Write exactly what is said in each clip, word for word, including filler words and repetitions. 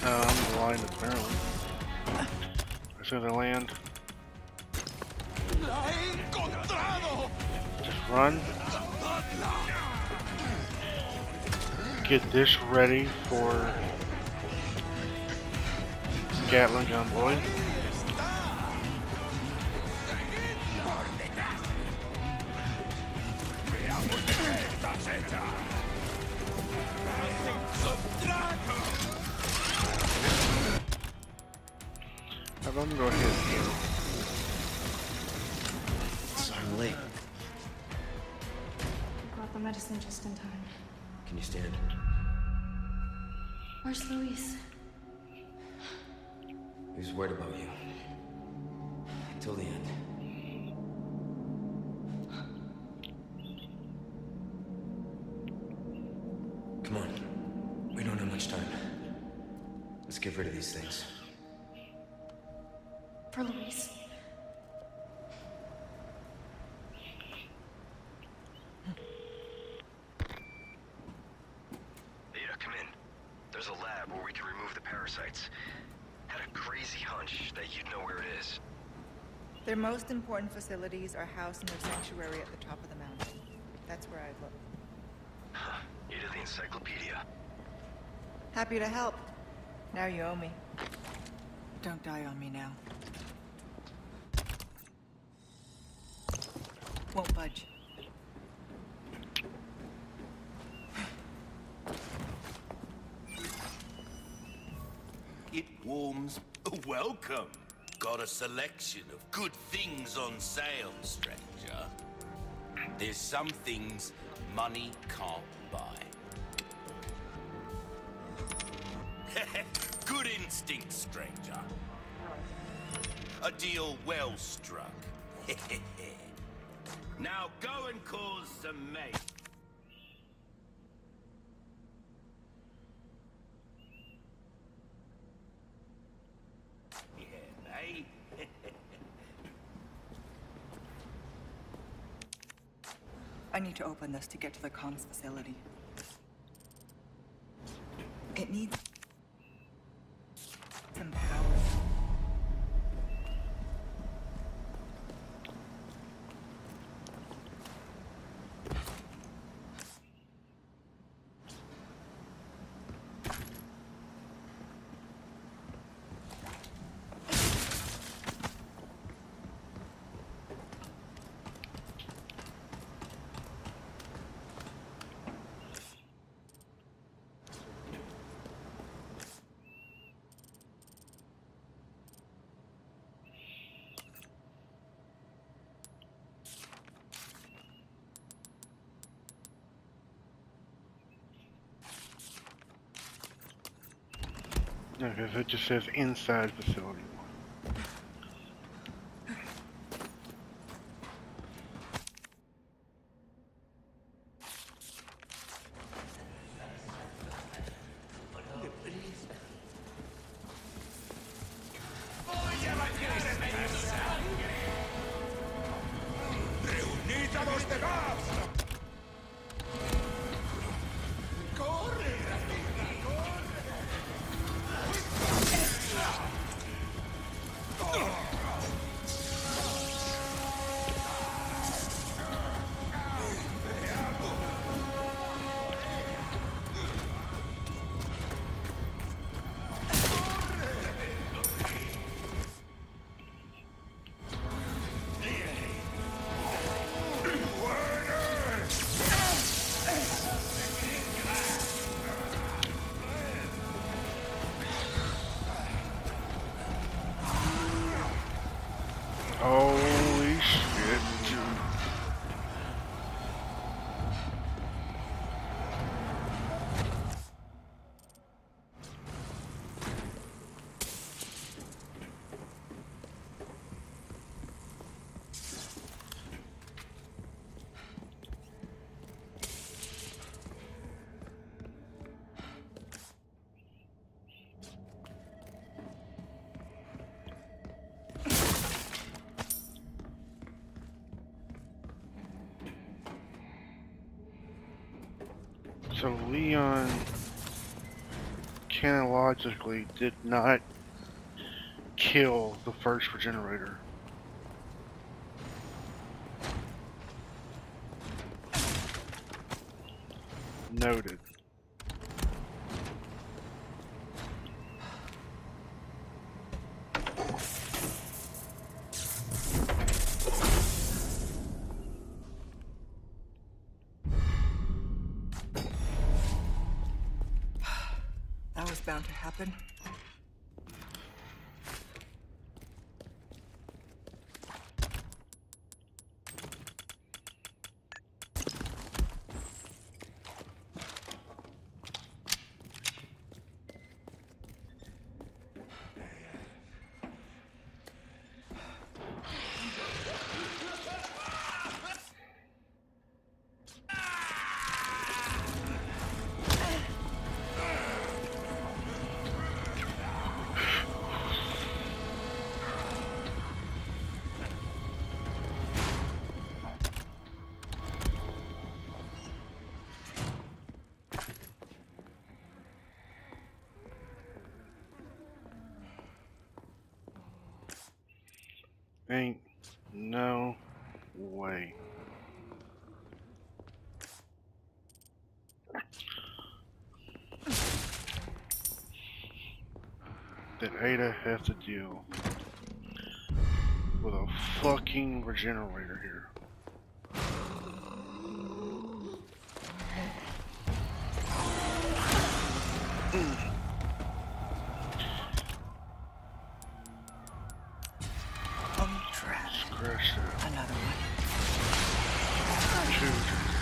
Uh, I'm blind apparently. As soon as I land, just run. Get this ready for Gatling gun boy. I'm gonna go ahead and heal. So I'm late. I brought the medicine just in time. Can you stand? Where's Luis? He was worried about you. Till the end. Come on. We don't have much time. Let's get rid of these things. For Luis. Ada, come in. There's a lab where we can remove the parasites. Had a crazy hunch that you'd know where it is. Their most important facilities are housed in their sanctuary at the top of the mountain. That's where I'd look. Huh. Ada the encyclopedia. Happy to help. Now you owe me. Don't die on me now. Won't budge. It warms. Welcome. Got a selection of good things on sale, stranger. There's some things money can't buy. Good instinct, stranger. A deal well struck. Now go and cause some mate. Yeah, eh? I need to open this to get to the comms facility. It needs some power. Okay, so it just says inside facility. Holy shit, dude. So Leon cannon logically did not kill the first regenerator. Noted. That was bound to happen. Ain't no way. That Ada has to deal with a fucking regenerator here. Oh, crap. Scratch that. Another one. Two.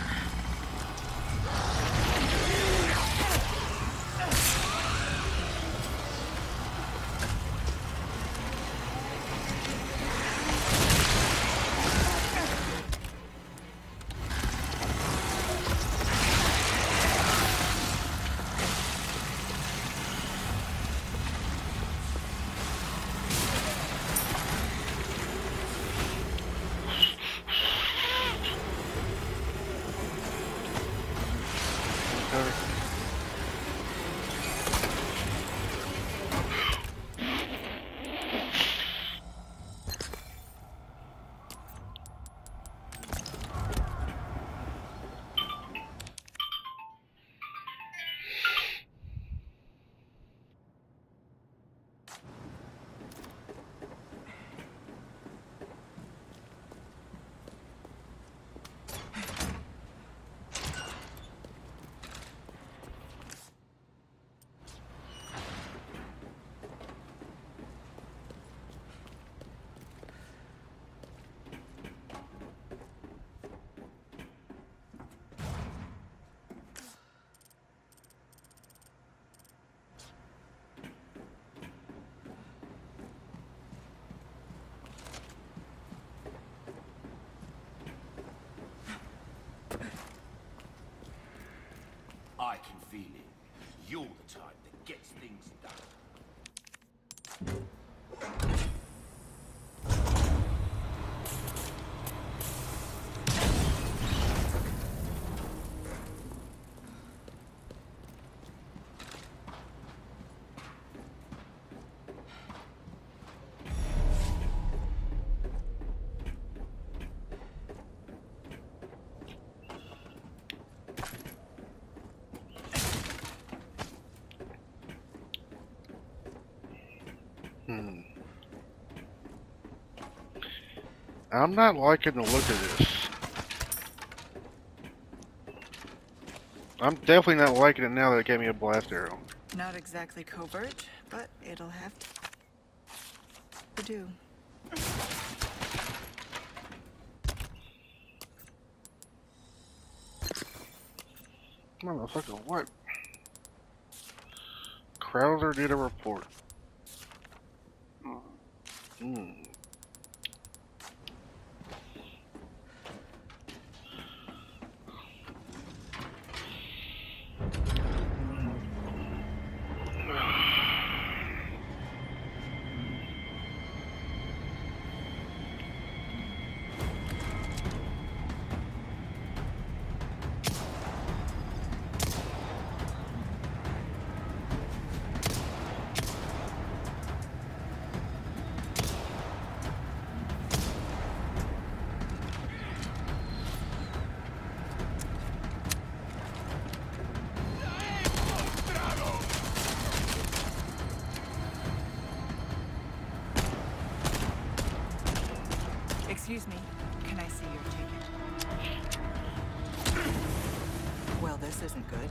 I can feel it. You're the type that gets things done. Hmm. I'm not liking the look of this. I'm definitely not liking it now that it gave me a blast arrow. Not exactly covert, but it'll have to do. Motherfucker, what? Krauser did a report. Hmm. Excuse me, can I see your ticket? Well, this isn't good.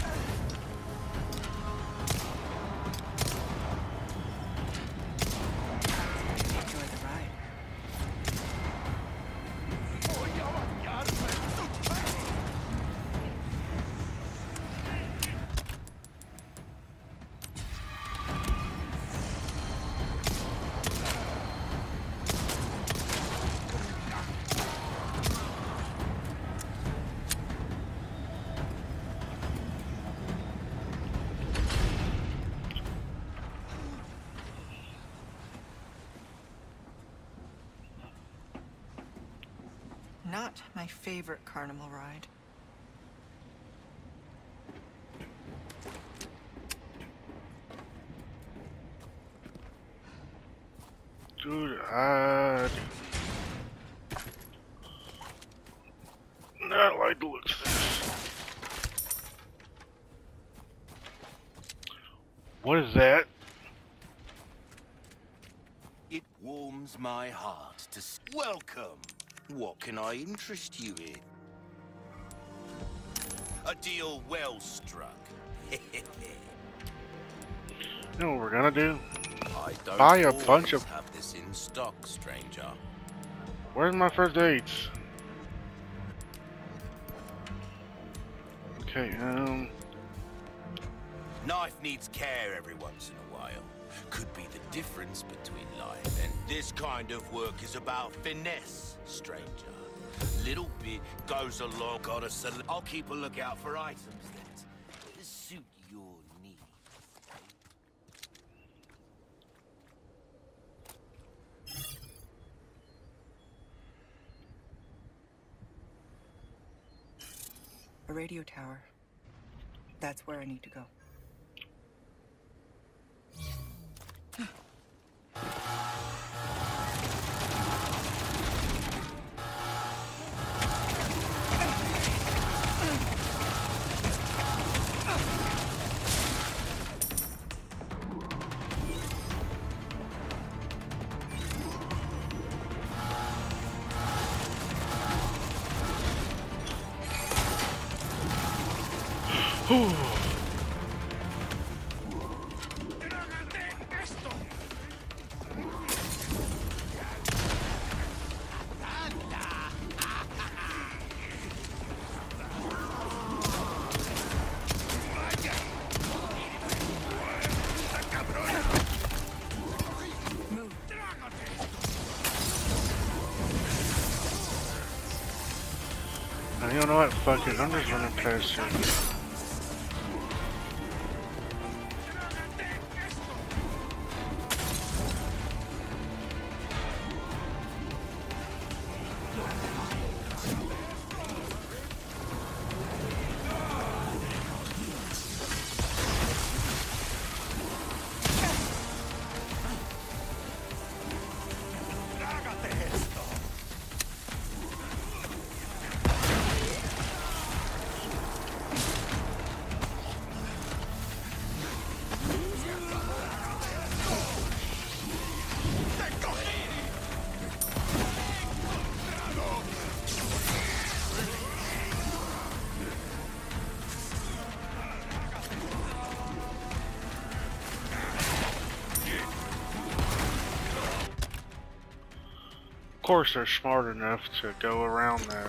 Enjoy the ride. Not my favorite carnival ride. Dude, I do not like the looks of this. What is that? It warms my heart to s- welcome. What can I interest you in? A deal well struck. You know what we're gonna do? I don't Buy a always bunch of- have this in stock, stranger. Where's my first aids? Okay, um... Knife needs care every once in a while. Could be the difference between life and this kind of work is about finesse, stranger. Little bit goes a long. Gotta sell. I'll keep a lookout for items that suit your needs. A radio tower. That's where I need to go. You know what? Fuck it. I'm just running past you. Of course they're smart enough to go around that.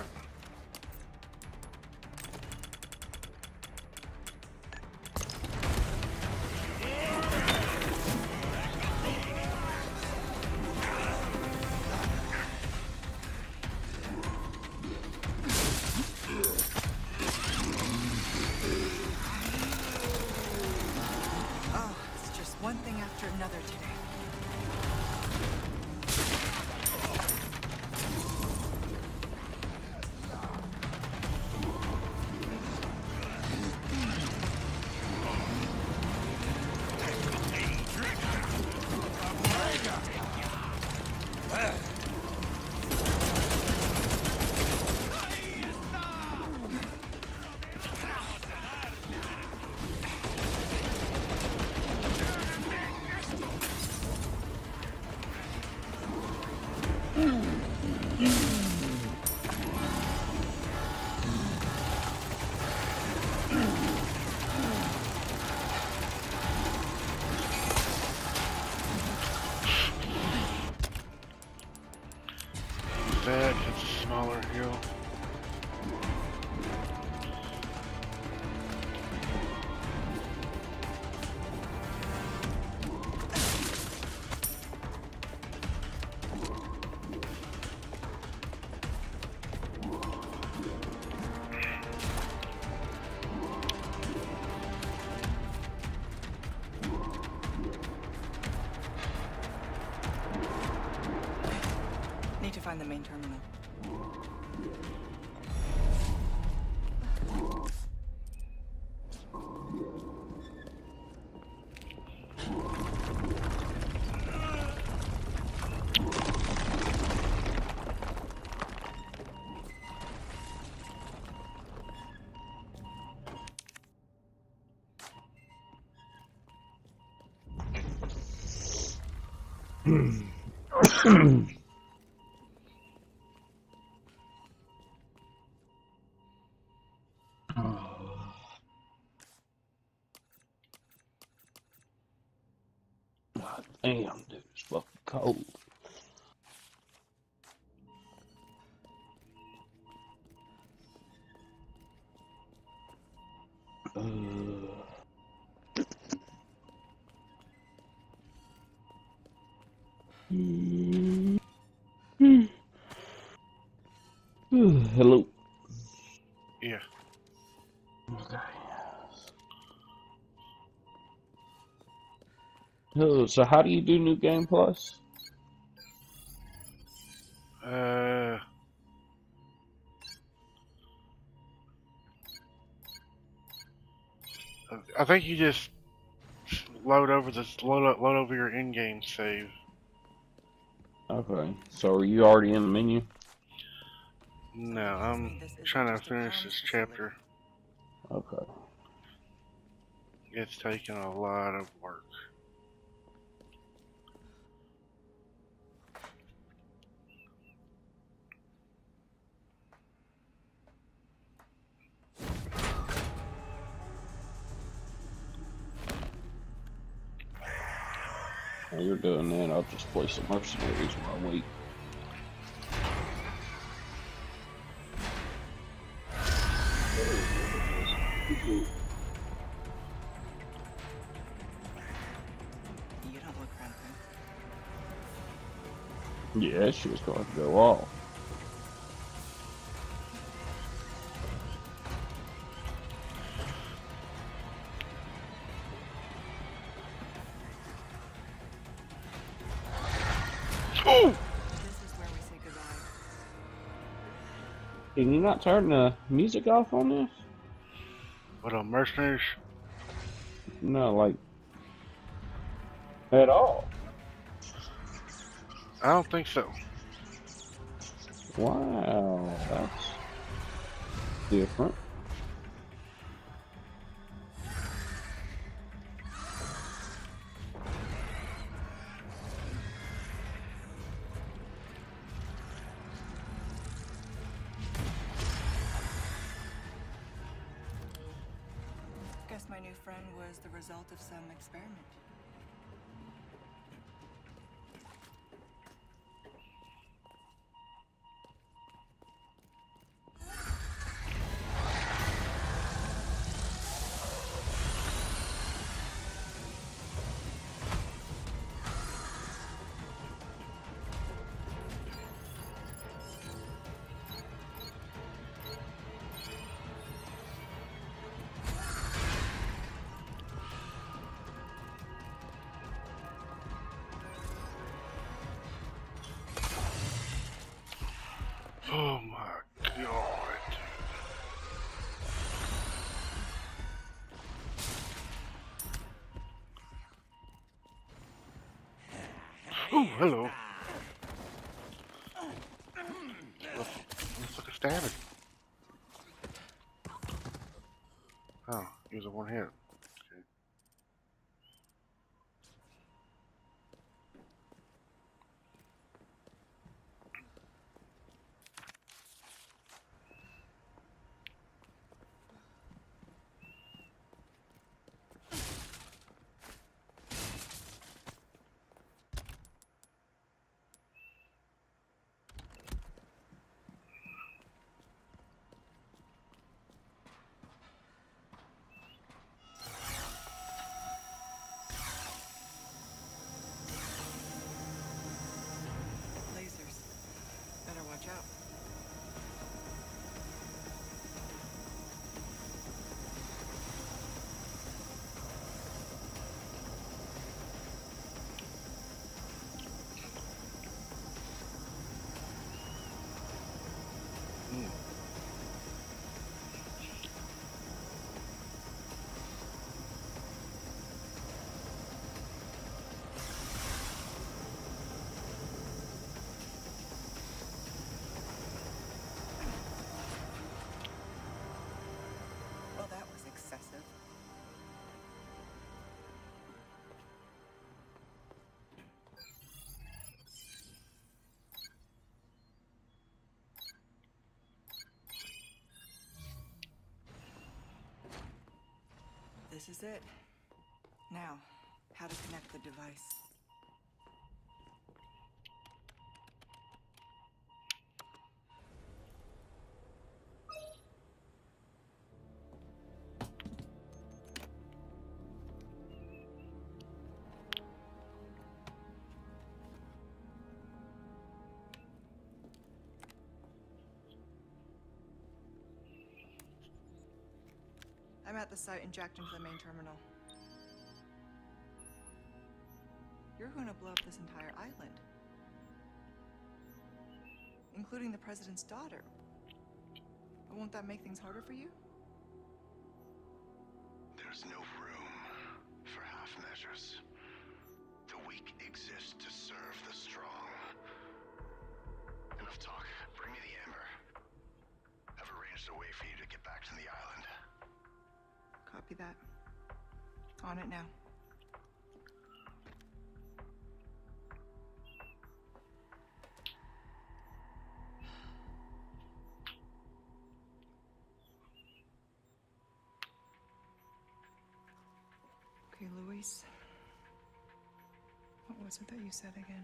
Oh, it's just one thing after another today. find the main terminal. God damn, dude, it's fucking cold. Uh, mm, mm. Hello. Yeah. Okay. Oh, so how do you do New Game Plus? Uh, I think you just load over the load, load over your in-game save. Okay, so are you already in the menu? No, I'm trying to finish this chapter. Okay. It's taking a lot of work. While you're doing that, I'll just play some mercenaries while I wait. You don't look cramping. Yeah, she was going to go off. Oh! This is where we say goodbye. Can you not turn the music off on this? What on mercenaries? No, like, at all. I don't think so. Wow, that's different. Guess my new friend was the result of some experiment. Oh my god. Oh, hello. Let's look at stabbing. Oh, he was a one hit. Okay. This is it. Now, how to connect the device. I'm at the site and jacked into the main terminal. You're going to blow up this entire island. Including the president's daughter. Won't that make things harder for you? There's no room for half measures. The weak exist to serve the strong. Enough talk. Bring me the amber. I've arranged a way for you to get back to the island. Copy that. On it now. Okay, Luis. What was it that you said again?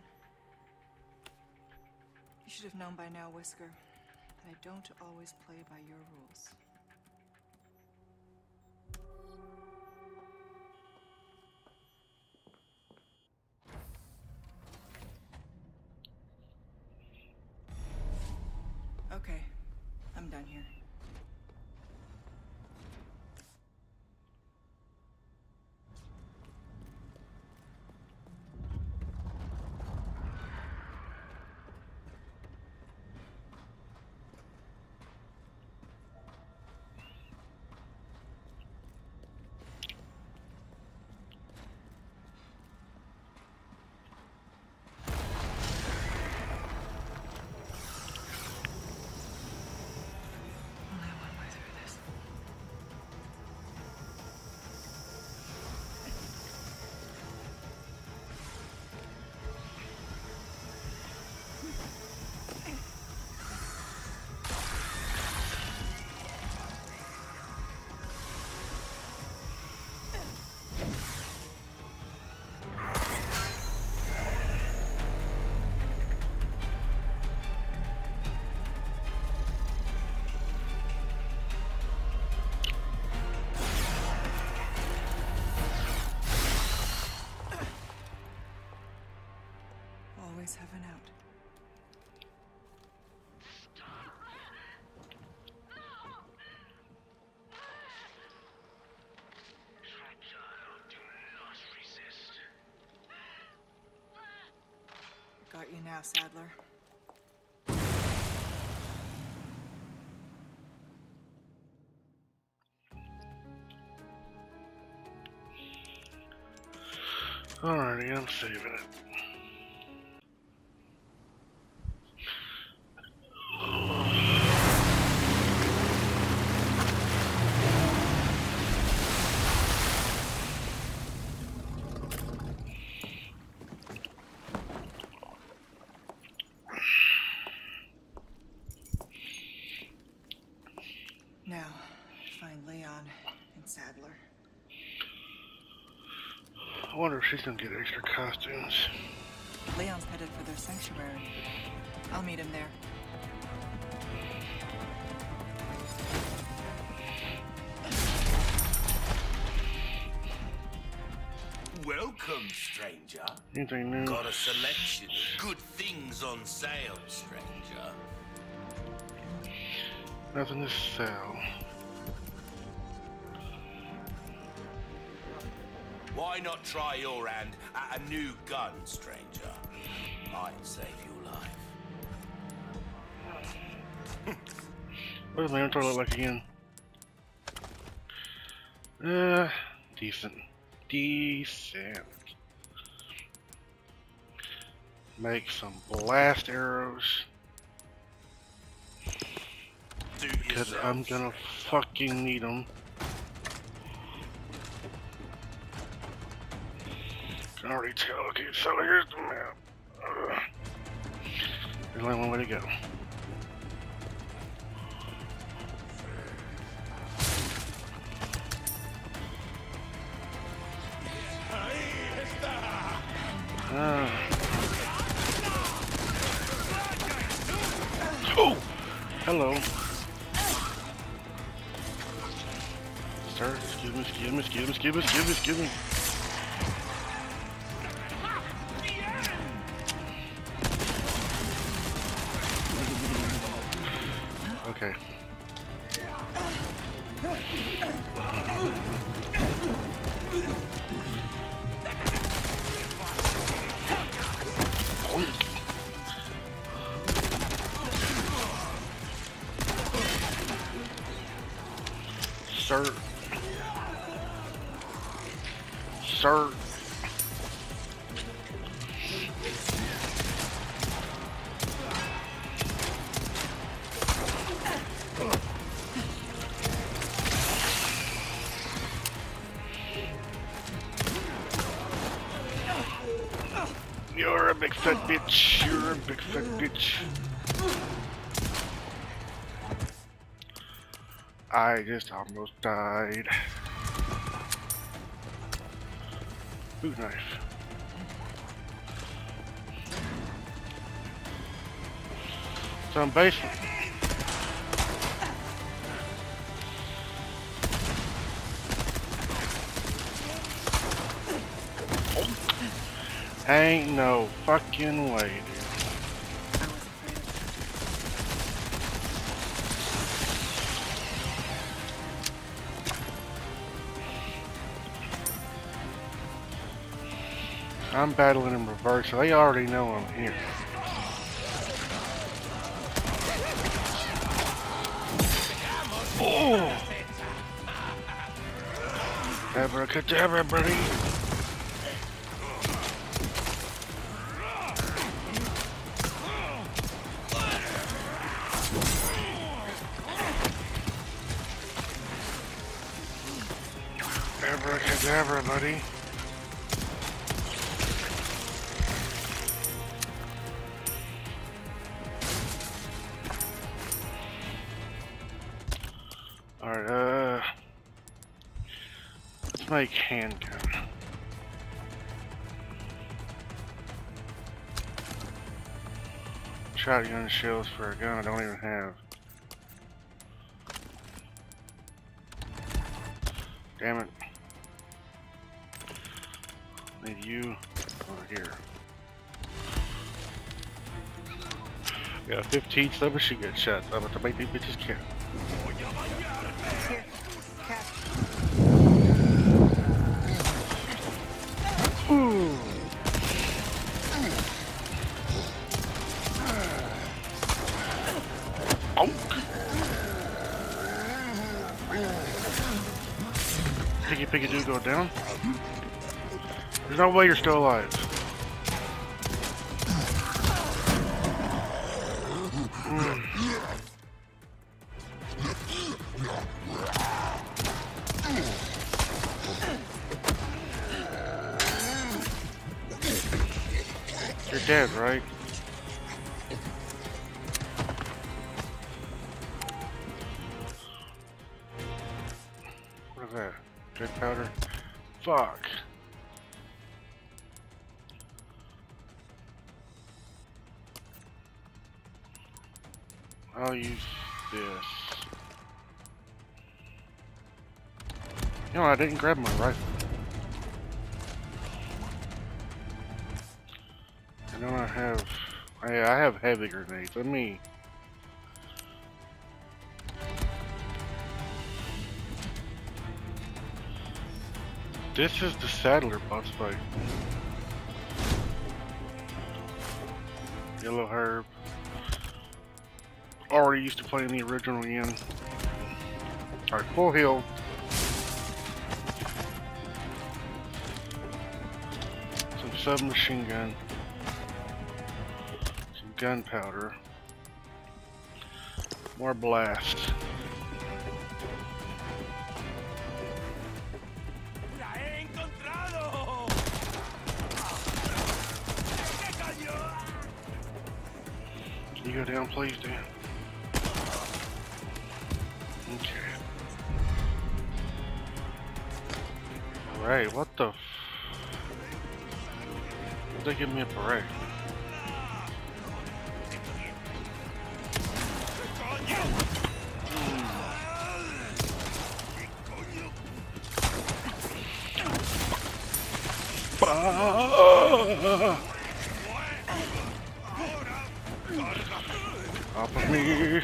You should have known by now, Whisker, that I don't always play by your rules. Okay, I'm done here. Always have an out. Got you now, Sadler. Alrighty, I'm saving it. Now, find Leon and Sadler. I wonder if she's gonna get extra costumes. Leon's headed for their sanctuary. I'll meet him there. Welcome, stranger. Anything new? Got a selection of good things on sale, stranger. Nothing to sell. Why not try your hand at a new gun, stranger? Might save your life. What does my inventory look like again? Uh, decent. Decent. Make some blast arrows. Do Because yourself, I'm gonna stranger. fucking need them. Can already tell. Okay, so here's the map. Uh, there's only one way to go. Uh. Oh! Hello. Sir, excuse me, excuse me, excuse me, excuse me, excuse me, excuse me. Okay. Sir. Sir. You're a big fat bitch. You're a big fat bitch. I just almost died. Boot knife. Some basement. Ain't no fucking way, dude. I'm battling in reverse, so they already know I'm here. Oh! Abracadabra, buddy! Abracadabra, buddy! Alright, uh... let's make handgun. Shotgun shells for a gun I don't even have. Damn it. Need you over here. Got a fifteen submachine gun shots. I'm about to make these bitches count. Here, catch. Ooh. Oh. Piggy Piggy do go down? There's no way you're still alive. Mm. You're dead, right? What is that? Good powder? Fuck. I'll use this. You know, I didn't grab my rifle. I don't I have... I, I have heavy grenades. Let me... This is the Saddler boss fight. Yellow herb. Already used to playing the original again. Alright, full heal. Some submachine gun. Some gunpowder. More blast. Can you go down, please, Dan? Okay. Alright, what the f... They give me a parade. Off of me.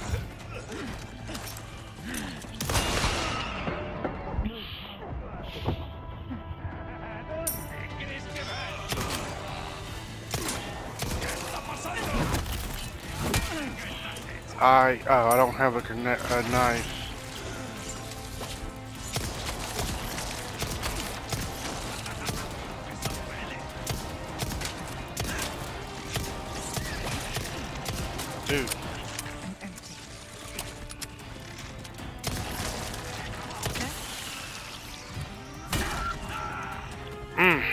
I oh I don't have a, connect, a knife. Dude. Mm.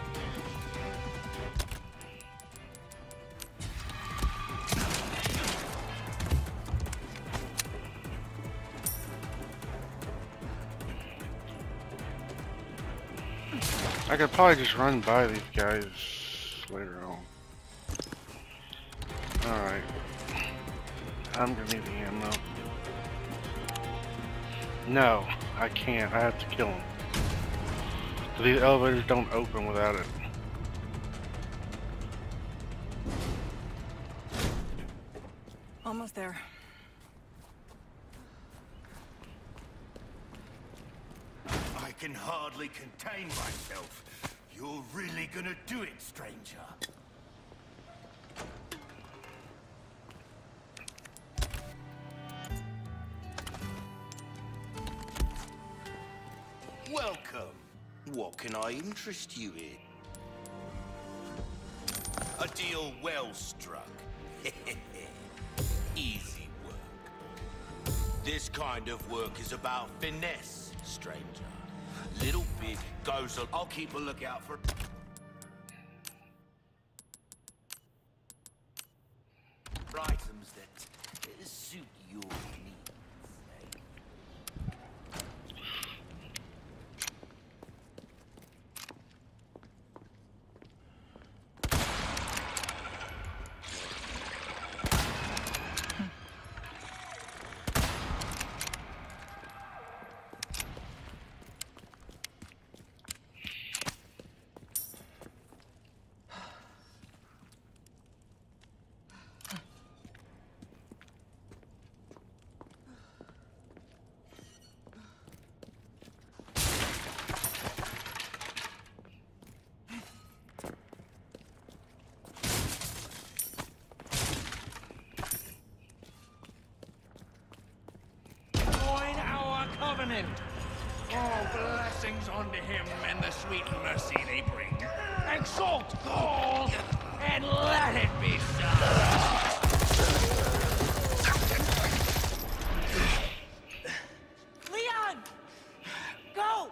I could probably just run by these guys later on. Alright. I'm gonna need the ammo. No, I can't. I have to kill him. These elevators don't open without it. Almost there. I can hardly contain myself. You're really gonna do it, stranger? Welcome. What can I interest you in? A deal well struck. Easy work. This kind of work is about finesse, stranger. Little bit goes on. I'll keep a lookout for... items that suit your needs. All blessings unto him and the sweet mercy they bring. Exalt Gaul, and let it be so. Leon! Go!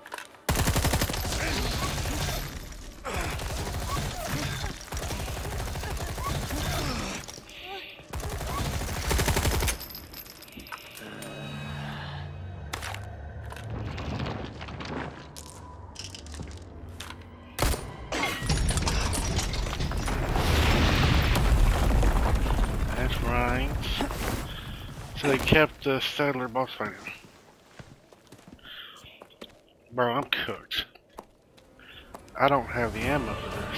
So they kept the Saddler boss fighting. Bro, I'm cooked. I don't have the ammo for this.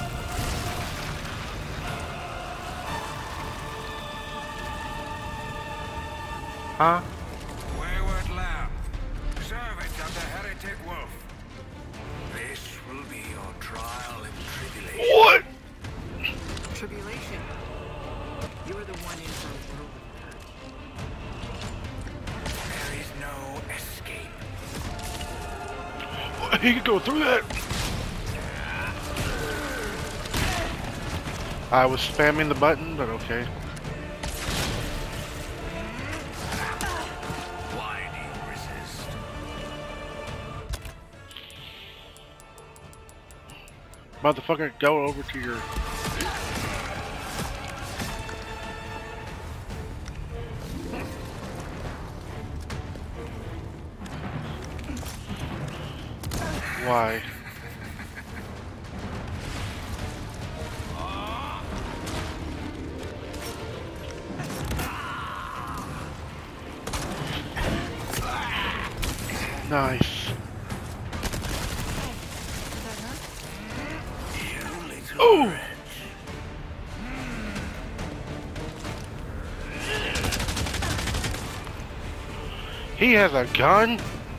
Huh? Wayward lamb, servant of the heretic wolf. This will be your trial and tribulation. What? Tribulation. You are the one in for a world. There is no escape. He could go through that. I was spamming the button, but okay. Why do you resist? Motherfucker, go over to your... Why? Nice. Ooh! He has a gun?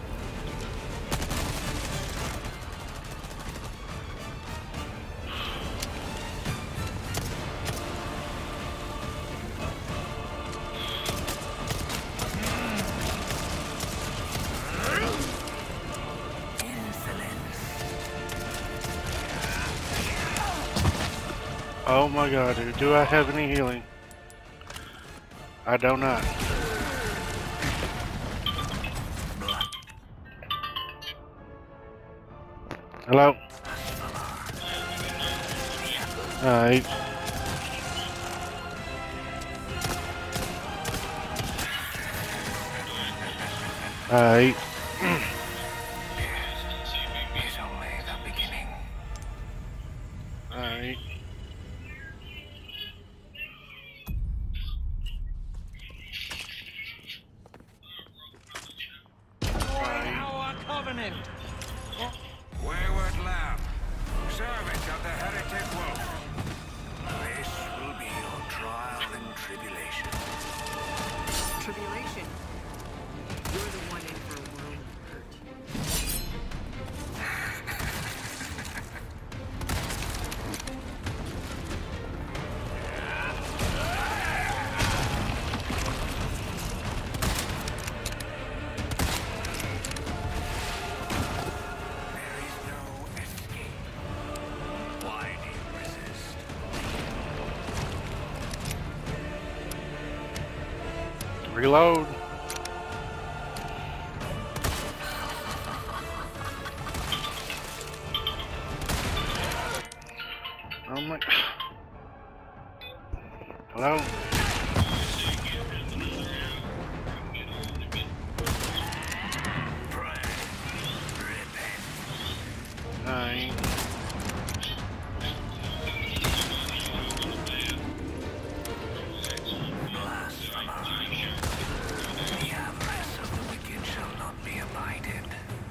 Oh my god, dude. Do I have any healing? I do not. Hello? Alright. Alright. It's only the beginning. Alright. Our covenant. Wayward lamb, servant of the heretic wolf. This will be your trial and tribulation. Tribulation? You're the one in for a world of hurt. There is no escape. Why do you resist? Reload. Oh my. Hello? Alright. Blasphemer. The avarice of the wicked shall not be abided.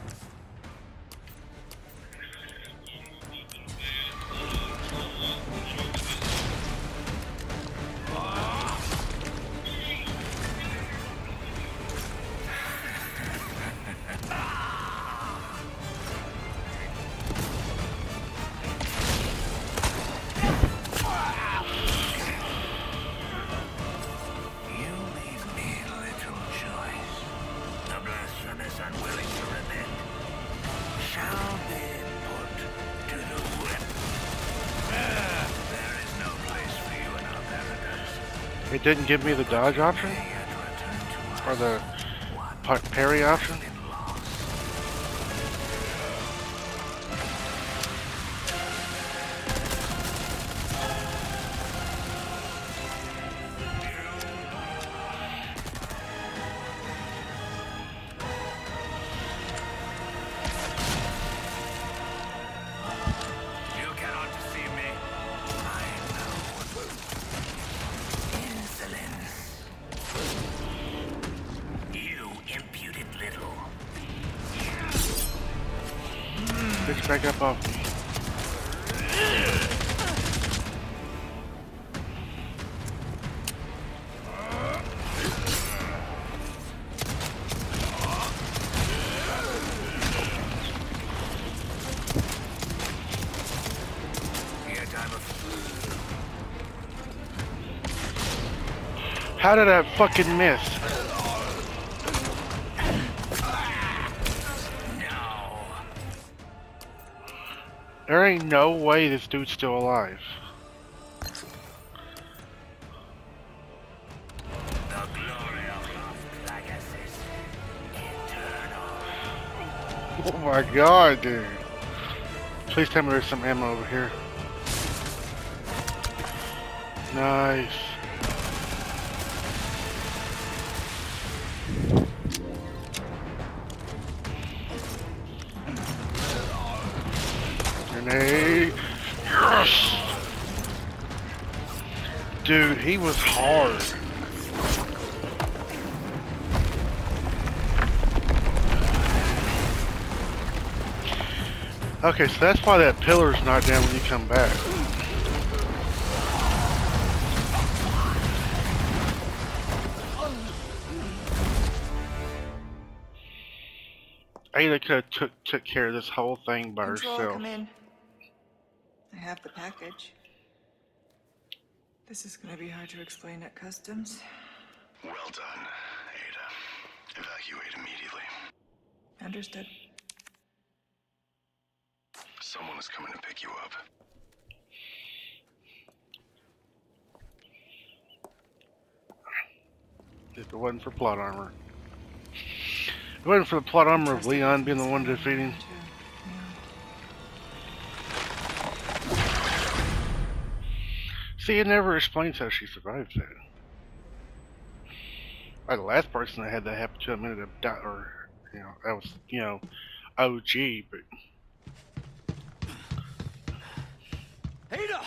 You leave me little choice. The blasphemous unwilling to repent shall be put to the whip. There is no place for you in our paradise. It didn't give me the dodge option? Pay and return to Or us the what pa- parry option? has been lost. You cannot deceive me. I know. Insolence. You imputed little. Bitch, back up off me. Yet I'm a fool. How did I fucking miss? No. There ain't no way this dude's still alive. The glory of Las Plagas is eternal. Oh my god, dude. Please tell me there's some ammo over here. Nice. Grenade. Yes! Dude, he was hard. Okay, so that's why that pillar's not down when you come back. Ada could have took took care of this whole thing by Control, herself. come in. I have the package. This is gonna be hard to explain at customs. Well done, Ada. Evacuate immediately. Understood. Someone is coming to pick you up. If it wasn't for plot armor. If it wasn't for the plot armor of Leon being the one defeating. See, it never explains how she survived that. Like, the last person that had that happen to him ended up dying, or, you know, that was, you know, O G, but. Ada!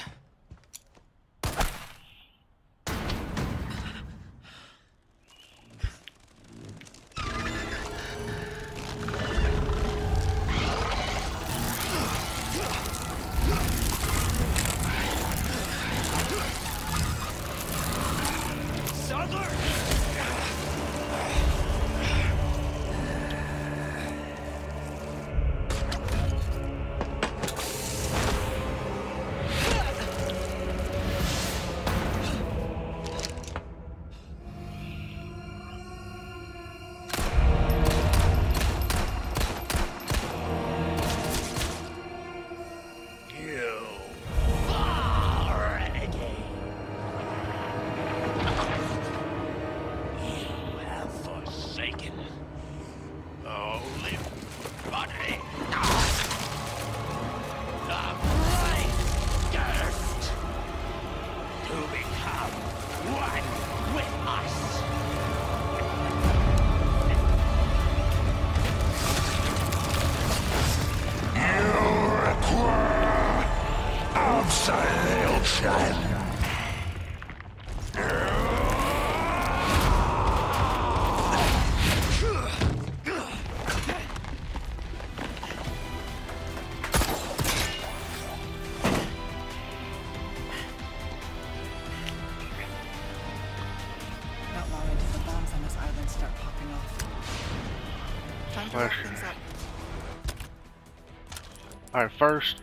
Alright, first,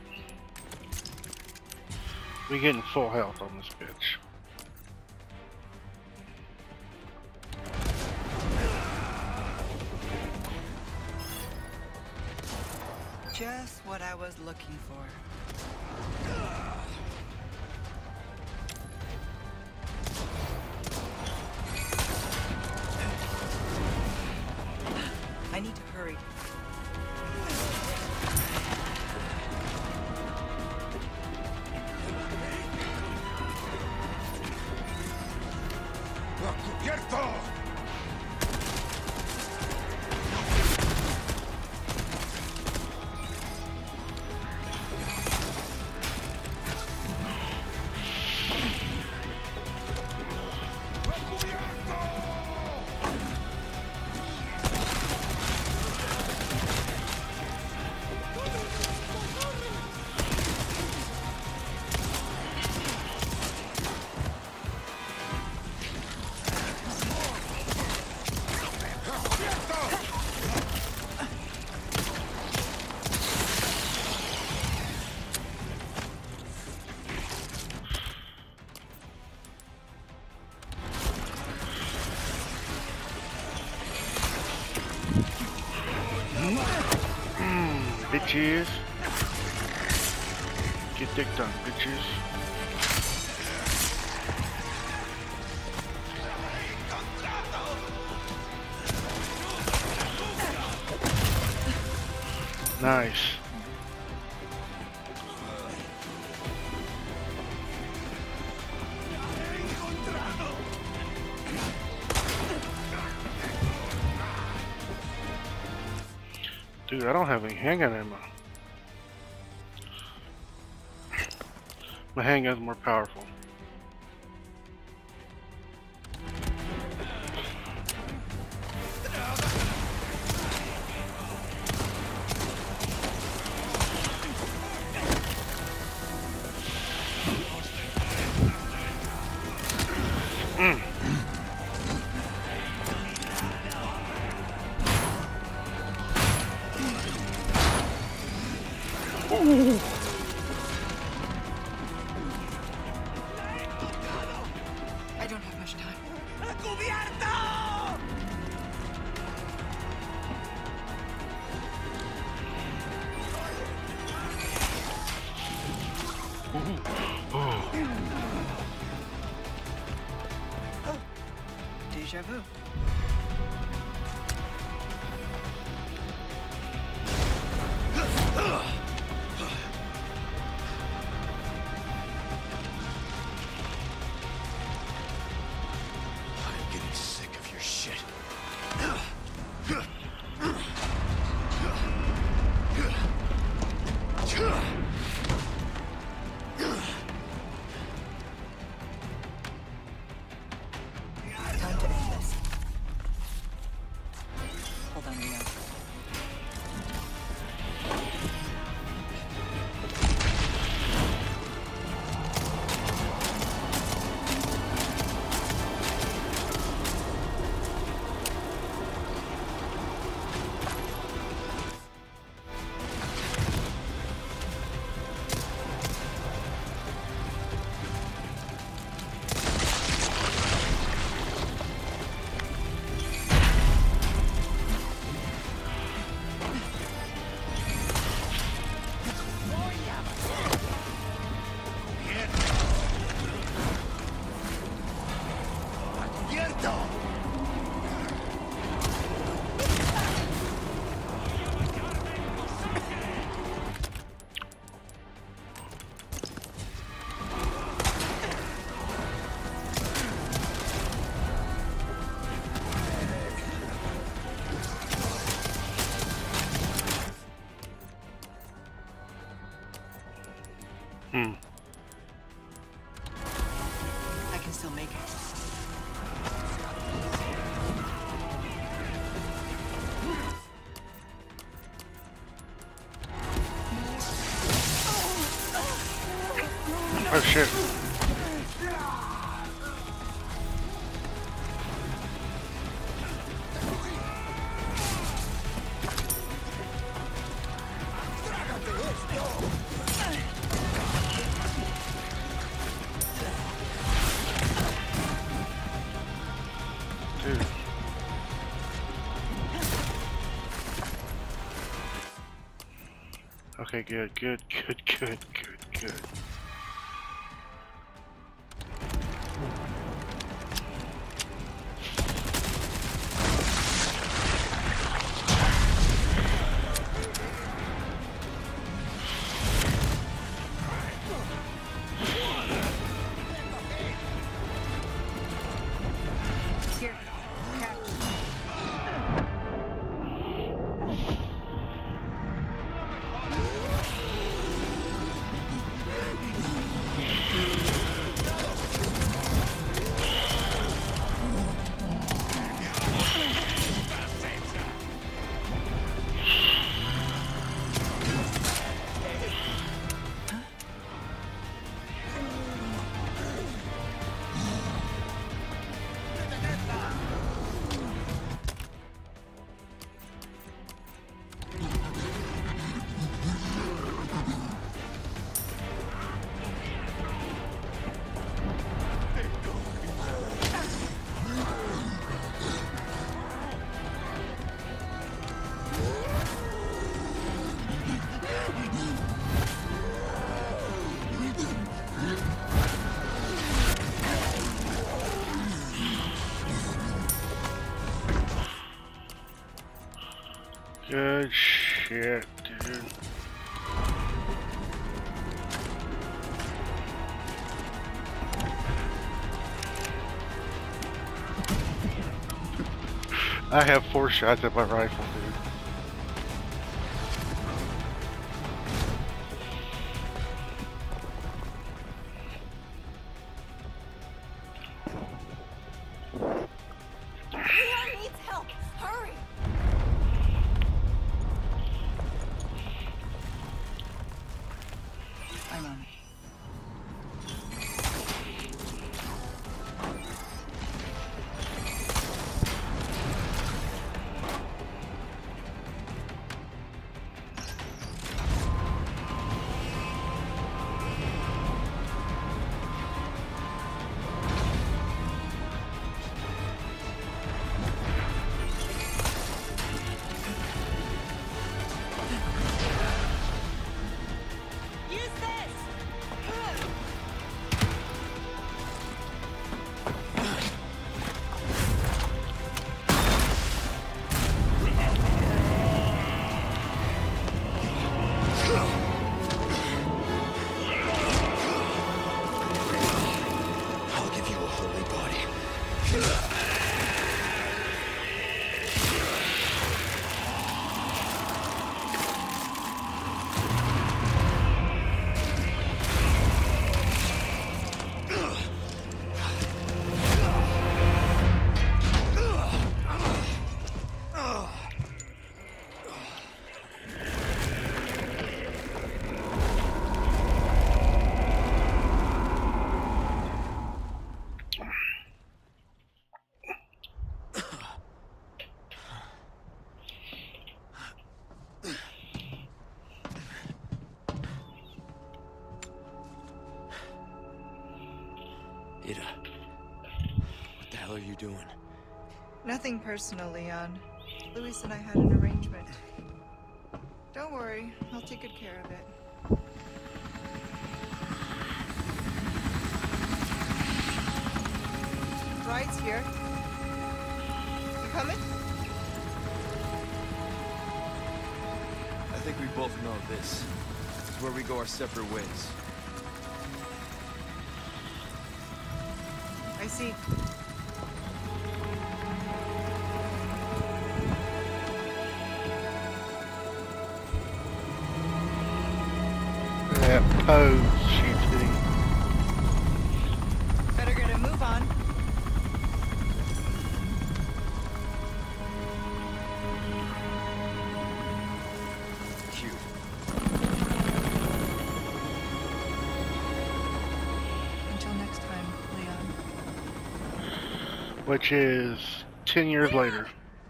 we getting full health on this bitch. Just what I was looking for. I need to hurry. Bitches. Get dick done, bitches. Nice. Dude, I don't have any handgun ammo. My handgun's more powerful. Ooh. I don't have much time. Oh, déjà vu. I'm getting sick of your shit. Time to end this. Hold on, Leo. Hmm. I can still make it. Oh shit. Dude. Okay, good, good, good, good, good, good. Here, catch. Good shit, dude. I have four shots at my rifle, dude. Leon needs help! Hurry! I'm on it. Ida, what the hell are you doing? Nothing personal, Leon. Luis and I had an arrangement. Don't worry, I'll take good care of it. Ride's here. You coming? I think we both know this is where we go our separate ways. I see. That pose she's getting. Better get a move on. Cute. Until next time, Leon. Which is ten years later.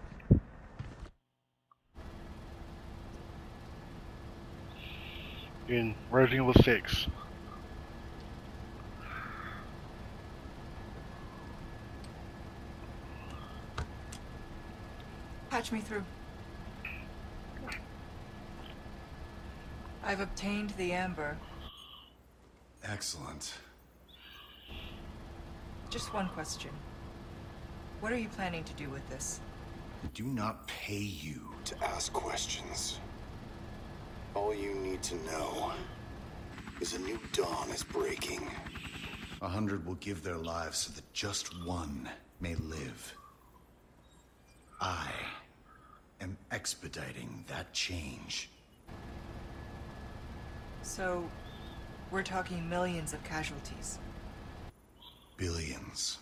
In Resident Evil six. Patch me through. I've obtained the amber. Excellent. Just one question. What are you planning to do with this? I do not pay you to ask questions. All you need to know is a new dawn is breaking. A hundred will give their lives so that just one may live. I am expediting that change. So, we're talking millions of casualties. Billions.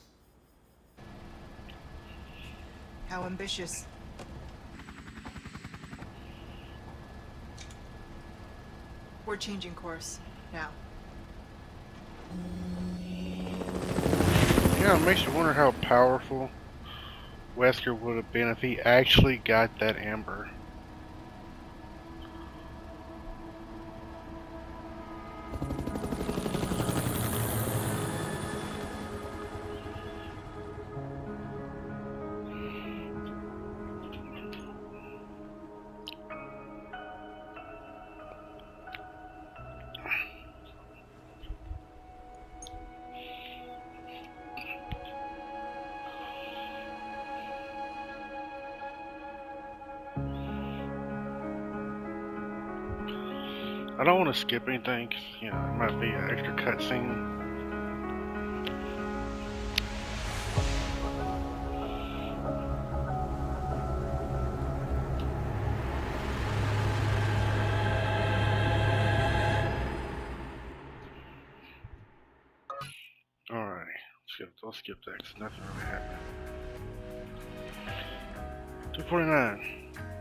How ambitious. We're changing course, now. Yeah, it makes you wonder how powerful Wesker would have been if he actually got that amber. I don't want to skip anything, 'cause, you know, it might be an extra cutscene. Alright, skip, I'll skip that because nothing really happened. two forty-nine.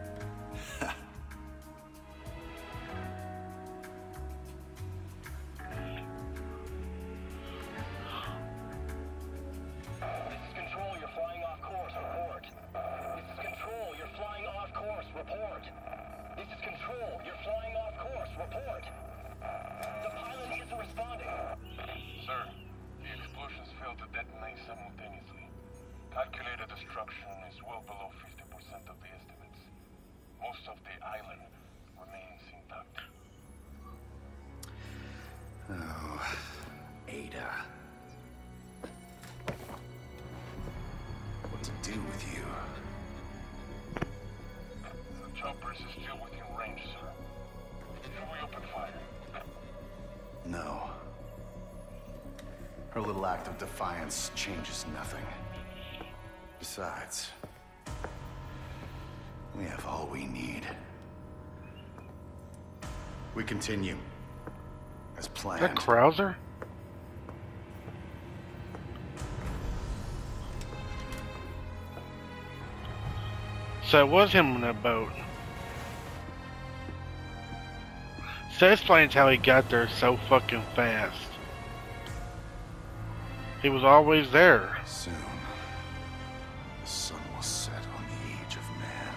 Calculated destruction is well below fifty percent of the estimates. Most of the island remains intact. Oh, Ada. What to do with you? The choppers is still within range, sir. Should we open fire? No. Her little act of defiance changes nothing. Besides, we have all we need. We continue, as planned. Is that Krauser? So it was him on that boat. So that explains how he got there so fucking fast. He was always there. Soon, the sun will set on the age of man.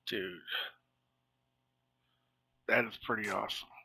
Dude. That is pretty awesome.